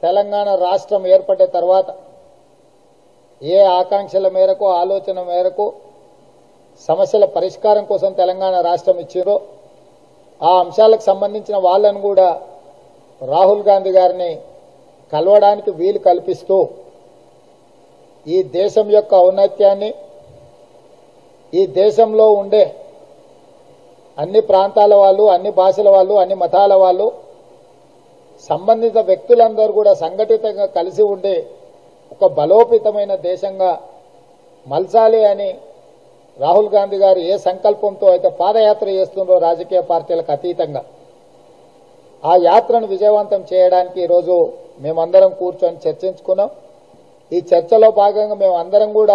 తెలంగాణ రాష్ట్రం ఏర్పడిన తర్వాత ఏ ఆకాంక్షల మేరకు ఆలోచన మేరకు సమస్యల పరిష్కారం కోసం తెలంగాణ రాష్ట్రం ఇచ్చారో ఆ అంశాలకు సంబంధించిన వాళ్ళను కూడా రాహుల్ గాంధీ గారిని కలవడానికి వీలు కల్పిస్తూ ఈ దేశం యొక్క ఔన్నత్యాన్ని ఈ దేశంలో ఉండే అన్ని ప్రాంతాల వాళ్ళు అన్ని భాషల వాళ్ళు అన్ని మతాల వాళ్ళు సంబంధిత వ్యక్తులందరూ కూడా సంఘటితంగా కలిసి ఉండే ఒక బలోపేతమైన దేశంగా మలచాలి అని రాహుల్ గాంధీ గారు ఏ సంకల్పంతో అయితే పాదయాత్ర చేస్తుందో రాజకీయ పార్టీలకు అతీతంగా ఆ యాత్రను విజయవంతం చేయడానికి ఈరోజు మేమందరం కూర్చొని చర్చించుకున్నాం. ఈ చర్చలో భాగంగా మేమందరం కూడా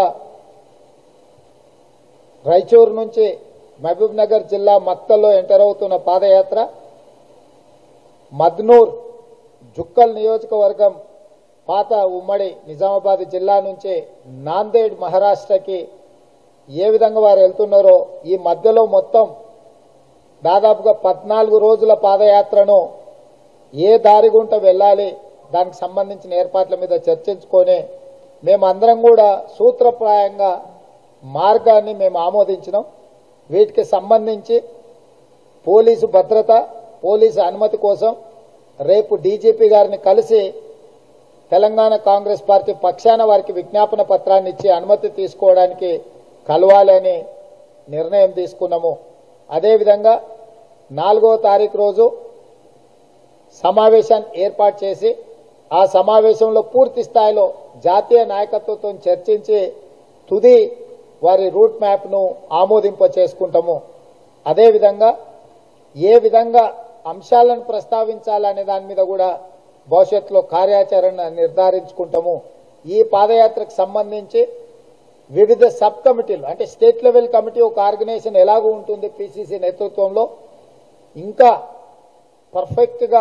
రాయచూరు నుంచి మహబూబ్ నగర్ జిల్లా మక్తల్లో ఎంటర్ అవుతున్న పాదయాత్ర మద్నూర్ జుక్కల్ నియోజకవర్గం పాత ఉమ్మడి నిజామాబాద్ జిల్లా నుంచి నాందేడ్ మహారాష్ట్రకి ఏ విధంగా వారు వెళ్తున్నారో ఈ మధ్యలో మొత్తం దాదాపుగా 14 రోజుల పాదయాత్రను ఏ దారి గుంట వెళ్ళాలి దానికి సంబంధించిన ఏర్పాట్ల మీద చర్చించుకొని మేమందరం కూడా సూత్రప్రాయంగా మార్గాన్ని మేము ఆమోదించినాం. వీటికి సంబంధించి పోలీసు భద్రత పోలీసు అనుమతి కోసం రేపు డీజీపీ గారిని కలిసి తెలంగాణ కాంగ్రెస్ పార్టీ పక్షాన వారికి విజ్ఞాపన పత్రాన్ని ఇచ్చి అనుమతి తీసుకోవడానికి కలవాలని నిర్ణయం తీసుకున్నాము. అదేవిధంగా 4వ తారీఖు రోజు సమావేశాన్ని ఏర్పాటు చేసి ఆ సమావేశంలో పూర్తి స్థాయిలో జాతీయ నాయకత్వంతో చర్చించి తుది వారి రూట్ మ్యాప్ను ఆమోదింప చేసుకుంటాము. అదేవిధంగా ఏ విధంగా అంశాలను ప్రస్తావించాలనే దాని మీద కూడా భవిష్యత్తులో కార్యాచరణ నిర్ధారించుకుంటాము. ఈ పాదయాత్రకు సంబంధించి వివిధ సబ్ కమిటీలు అంటే స్టేట్ లెవెల్ కమిటీ ఒక ఆర్గనైజేషన్ ఎలాగూ ఉంటుంది పిసిసి నేతృత్వంలో ఇంకా పర్ఫెక్ట్గా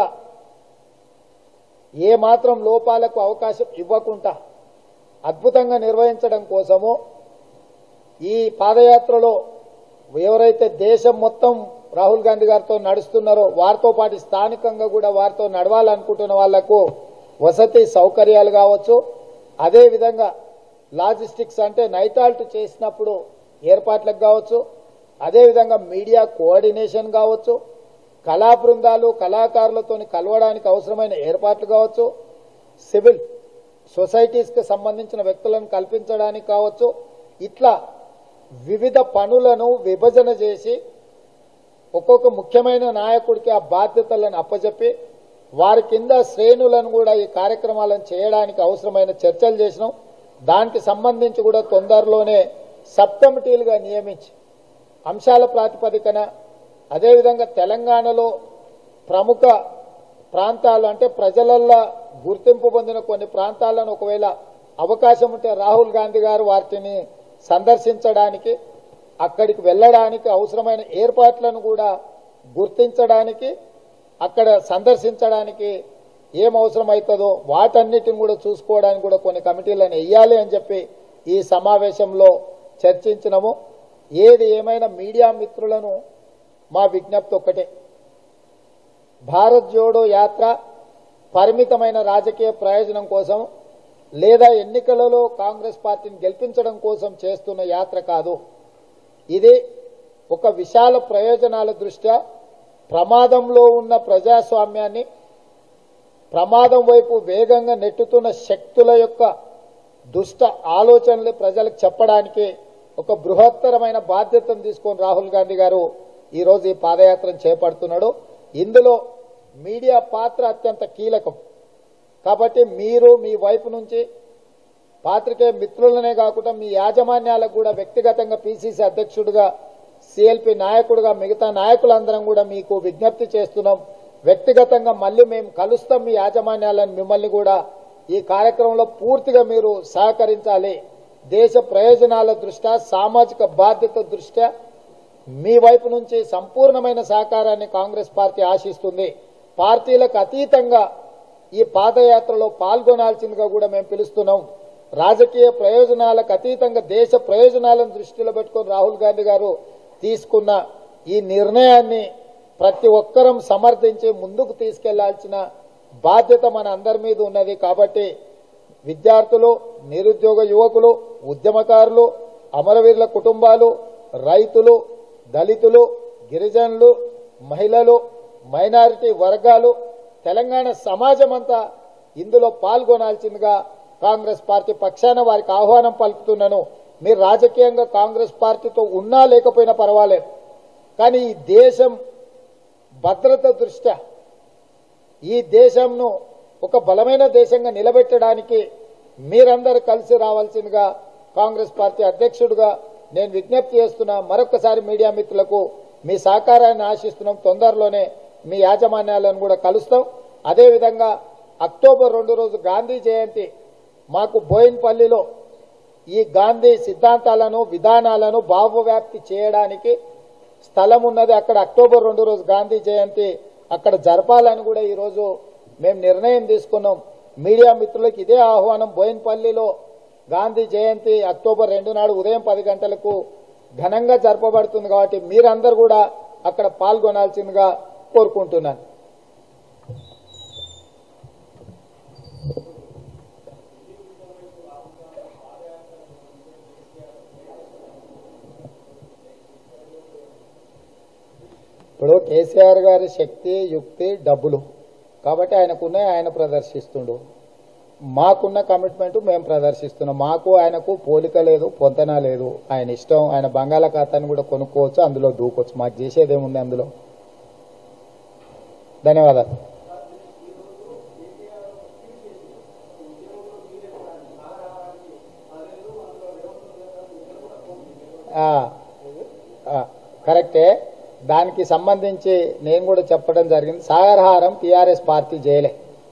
ఏ మాత్రం లోపాలకు అవకాశం ఇవ్వకుండా అద్భుతంగా నిర్వహించడం కోసము ఈ పాదయాత్రలో ఎవరైతే దేశం మొత్తం రాహుల్ గాంధీ గారితో నడుస్తున్నారో వారితో పాటు స్థానికంగా కూడా వారితో నడవాలనుకుంటున్న వాళ్లకు వసతి సౌకర్యాలు కావచ్చు, అదేవిధంగా లాజిస్టిక్స్ అంటే నైట్ హాల్ట్ చేసినప్పుడు ఏర్పాట్లకు కావచ్చు, అదేవిధంగా మీడియా కోఆర్డినేషన్ కావచ్చు, కళా బృందాలు కళాకారులతో కలవడానికి అవసరమైన ఏర్పాట్లు కావచ్చు, సివిల్ సొసైటీస్కి సంబంధించిన వ్యక్తులను కల్పించడానికి కావచ్చు, ఇట్లా వివిధ పనులను విభజన చేసి ఒక్కొక్క ముఖ్యమైన నాయకుడికి ఆ బాధ్యతలను అప్పచెప్పి వారి కింద శ్రేణులను కూడా ఈ కార్యక్రమాలను చేయడానికి అవసరమైన చర్చలు చేసినాం. దానికి సంబంధించి కూడా తొందరలోనే సబ్ కమిటీలుగా నియమించి అంశాల ప్రాతిపదికన అదేవిధంగా తెలంగాణలో ప్రముఖ ప్రాంతాలు అంటే ప్రజలల్లో గుర్తింపు పొందిన కొన్ని ప్రాంతాలను ఒకవేళ అవకాశం ఉంటే రాహుల్ గాంధీ గారు వాటిని సందర్శించడానికి అక్కడికి వెళ్ళడానికి అవసరమైన ఏర్పాట్లను కూడా గుర్తించడానికి అక్కడ సందర్శించడానికి ఏం అవసరమవుతుందో వాటన్నిటిని కూడా చూసుకోవడానికి కూడా కొన్ని కమిటీలను వేయాలి అని చెప్పి ఈ సమావేశంలో చర్చించినాము. ఏది ఏమైనా మీడియా మిత్రులను మా విజ్ఞప్తి ఒక్కటే, భారత్ జోడో యాత్ర పరిమితమైన రాజకీయ ప్రయోజనం కోసం లేదా ఎన్నికలలో కాంగ్రెస్ పార్టీని గెలిపించడం కోసం చేస్తున్న యాత్ర కాదు. ఇది ఒక విశాల ప్రయోజనాల దృష్ట్యా ప్రమాదంలో ఉన్న ప్రజాస్వామ్యాన్ని ప్రమాదం వైపు వేగంగా నెట్టుతున్న శక్తుల యొక్క దుష్ట ఆలోచనలు ప్రజలకు చెప్పడానికి ఒక బృహత్తరమైన బాధ్యతను తీసుకొని రాహుల్ గాంధీ గారు ఈరోజు ఈ పాదయాత్రను చేపడుతున్నాడు. ఇందులో మీడియా పాత్ర అత్యంత కీలకం. కాబట్టి మీరు మీ వైపు నుంచి పాత్రికేయ మిత్రులనే కాకుండా మీ యాజమాన్యాలకు కూడా వ్యక్తిగతంగా పిసిసి అధ్యక్షుడిగా సిఎల్పి నాయకుడిగా మిగతా నాయకులందరం కూడా మీకు విజ్ఞప్తి చేస్తున్నాం. వ్యక్తిగతంగా మళ్ళీ మేము కలుస్తాం మీ యాజమాన్యాలను మిమ్మల్ని కూడా ఈ కార్యక్రమంలో పూర్తిగా మీరు సహకరించాలి. దేశ ప్రయోజనాల దృష్ట్యా సామాజిక బాధ్యత దృష్ట్యా మీ వైపు నుంచి సంపూర్ణమైన సహకారాన్ని కాంగ్రెస్ పార్టీ ఆశిస్తుంది. పార్టీలకు అతీతంగా ఈ పాదయాత్రలో పాల్గొనాల్సిందిగా కూడా మేము పిలుస్తున్నాం. రాజకీయ ప్రయోజనాలకు అతీతంగా దేశ ప్రయోజనాలను దృష్టిలో పెట్టుకుని రాహుల్ గాంధీ గారు తీసుకున్న ఈ నిర్ణయాన్ని ప్రతి ఒక్కరం సమర్థించి ముందుకు తీసుకెళ్లాల్సిన బాధ్యత మన అందరి మీద ఉన్నది. కాబట్టి విద్యార్థులు, నిరుద్యోగ యువకులు, ఉద్యమకారులు, అమరవీరుల కుటుంబాలు, రైతులు, దళితులు, గిరిజనులు, మహిళలు, మైనారిటీ వర్గాలు, తెలంగాణ సమాజమంతా ఇందులో పాల్గొనాల్సిందిగా కాంగ్రెస్ పార్టీ పక్షాన వారికి ఆహ్వానం పలుకుతున్నాను. మీరు రాజకీయంగా కాంగ్రెస్ పార్టీతో ఉన్నా లేకపోయినా పర్వాలేదు, కానీ ఈ దేశం భద్రత దృష్ట్యా ఈ దేశంను ఒక బలమైన దేశంగా నిలబెట్టడానికి మీరందరూ కలిసి రావాల్సిందిగా కాంగ్రెస్ పార్టీ అధ్యక్షుడిగా నేను విజ్ఞప్తి చేస్తున్నా. మరొకసారి మీడియా మిత్రులకు మీ సహకారాన్ని ఆశిస్తున్నాం. తొందరలోనే మీ యాజమాన్యాలను కూడా కలుస్తాం. అదేవిధంగా అక్టోబర్ 2 రోజు గాంధీ జయంతి మాకు బోయిన్పల్లిలో ఈ గాంధీ సిద్ధాంతాలను, విధానాలను భావవ్యాప్తి చేయడానికి స్థలం ఉన్నది. అక్కడ అక్టోబర్ 2 రోజు గాంధీ జయంతి అక్కడ జరపాలని కూడా ఈరోజు మేము నిర్ణయం తీసుకున్నాం. మీడియా మిత్రులకు ఇదే ఆహ్వానం. బోయిన్పల్లిలో గాంధీ జయంతి అక్టోబర్ 2 నాడు ఉదయం 10 గంటలకు ఘనంగా జరపబడుతుంది. కాబట్టి మీరందరూ కూడా అక్కడ పాల్గొనాల్సిందిగా కోరుకుంటున్నాను. ఇప్పుడు కేసీఆర్ గారి శక్తి, యుక్తి, డబ్బులు కాబట్టి ఆయనకున్నాయి, ఆయన ప్రదర్శిస్తుండు. మాకున్న కమిట్మెంట్ మేము ప్రదర్శిస్తున్నాం. మాకు ఆయనకు పోలిక లేదు, పొంతన లేదు. ఆయన ఇష్టం. ఆయన బంగాళాఖాతాన్ని కూడా కొనుక్కోవచ్చు, అందులో దూకొచ్చు. మాకు చేసేదేముంది అందులో. ధన్యవాదాలు. కరెక్టే. దానికి సంబంధించి నేను కూడా చెప్పడం జరిగింది. సాగరహారం టీఆర్ఎస్ పార్టీ చేయలే,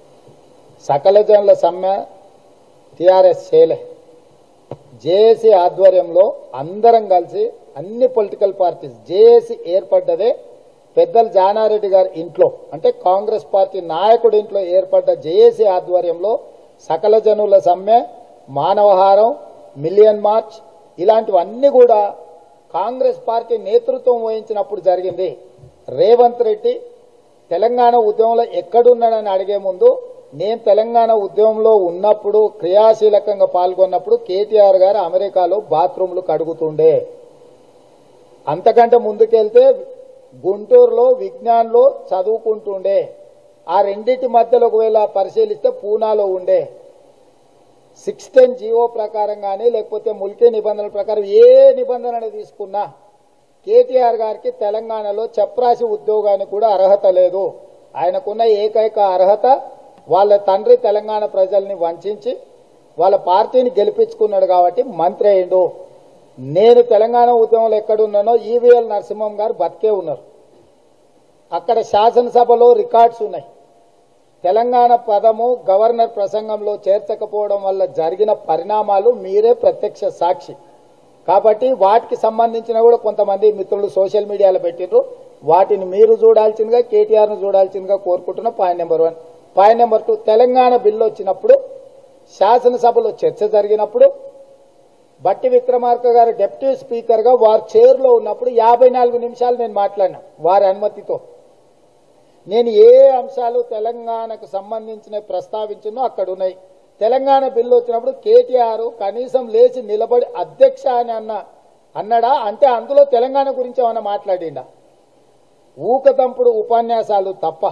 సకల జనుల సమ్మె టీఆర్ఎస్ చేయలే. జేఏసీ ఆధ్వర్యంలో అందరం కలిసి అన్ని పొలిటికల్ పార్టీస్ జేఏసీ ఏర్పడ్డదే పెద్దలు జానారెడ్డి గారి ఇంట్లో, అంటే కాంగ్రెస్ పార్టీ నాయకుడి ఇంట్లో ఏర్పడ్డ జేఏసీ ఆధ్వర్యంలో సకల జనుల సమ్మె, మానవహారం, మిలియన్ మార్చ్ ఇలాంటివన్నీ కూడా కాంగ్రెస్ పార్టీ నేతృత్వం వహించినప్పుడు జరిగింది. రేవంత్ రెడ్డి తెలంగాణ ఉద్యమంలో ఎక్కడున్నాడని అడిగే ముందు నేను తెలంగాణ ఉద్యమంలో ఉన్నప్పుడు క్రియాశీలకంగా పాల్గొన్నప్పుడు కేటీఆర్ గారు అమెరికాలో బాత్రూంలు కడుగుతుండే. అంతకంటే ముందుకెళ్తే గుంటూరులో విజ్ఞాన్లో చదువుకుంటుండే. ఆ రెండింటి మధ్యలో ఒకవేళ పరిశీలిస్తే పూనాలో ఉండే. 610 జీవో ప్రకారం కానీ లేకపోతే ముల్కీ నిబంధనల ప్రకారం ఏ నిబంధన తీసుకున్నా కేటీఆర్ గారికి తెలంగాణలో చప్రాసి ఉద్యోగానికి కూడా అర్హత లేదు. ఆయనకున్న ఏకైక అర్హత వాళ్ళ తండ్రి తెలంగాణ ప్రజల్ని వంచి వాళ్ళ పార్టీని గెలిపించుకున్నాడు కాబట్టి మంత్రి అయ్యిండు. నేను తెలంగాణ ఉద్యమంలో ఎక్కడున్నానో ఈవీఎల్ నరసింహం గారు బతికే ఉన్నారు. అక్కడ శాసనసభలో రికార్డ్స్ ఉన్నాయి. తెలంగాణ పదము గవర్నర్ ప్రసంగంలో చేర్చకపోవడం వల్ల జరిగిన పరిణామాలు మీరే ప్రత్యక్ష సాక్షి. కాబట్టి వాటికి సంబంధించిన కూడా కొంతమంది మిత్రులు సోషల్ మీడియాలో పెట్టిండ్రు. వాటిని మీరు చూడాల్సిందిగా, కేటీఆర్ను చూడాల్సిందిగా కోరుకుంటున్న point number 1. Point number 2, Telangana bill వచ్చినప్పుడు శాసనసభలో చర్చ జరిగినప్పుడు బట్టి విక్రమార్క గారు డిప్యూటీ స్పీకర్గా వారు చైర్లో ఉన్నప్పుడు 54 నిమిషాలు నేను మాట్లాడినా వారి అనుమతితో. నేను ఏ అంశాలు తెలంగాణకు సంబంధించిన ప్రస్తావించినో అక్కడ ఉన్నాయి. తెలంగాణ బిల్లు వచ్చినప్పుడు కేటీఆర్ కనీసం లేచి నిలబడి అధ్యక్ష అని అన్నాడా? అంటే అందులో తెలంగాణ గురించి ఏమన్నా మాట్లాడిండా? ఊకదంపుడు ఉపన్యాసాలు తప్ప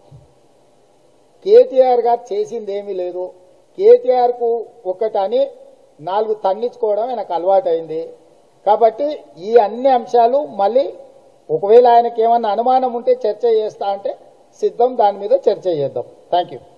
కేటీఆర్ గారు చేసింది ఏమీ లేదు. కేటీఆర్ కు ఒకటని 4 తన్నించుకోవడం నాకు అలవాటైంది. కాబట్టి ఈ అన్ని అంశాలు మళ్ళీ ఒకవేళ ఆయనకి ఏమన్నా అనుమానం ఉంటే చర్చ చేస్తా అంటే సిద్ధం, దాని మీద చర్చ చేద్దాం. Thank you.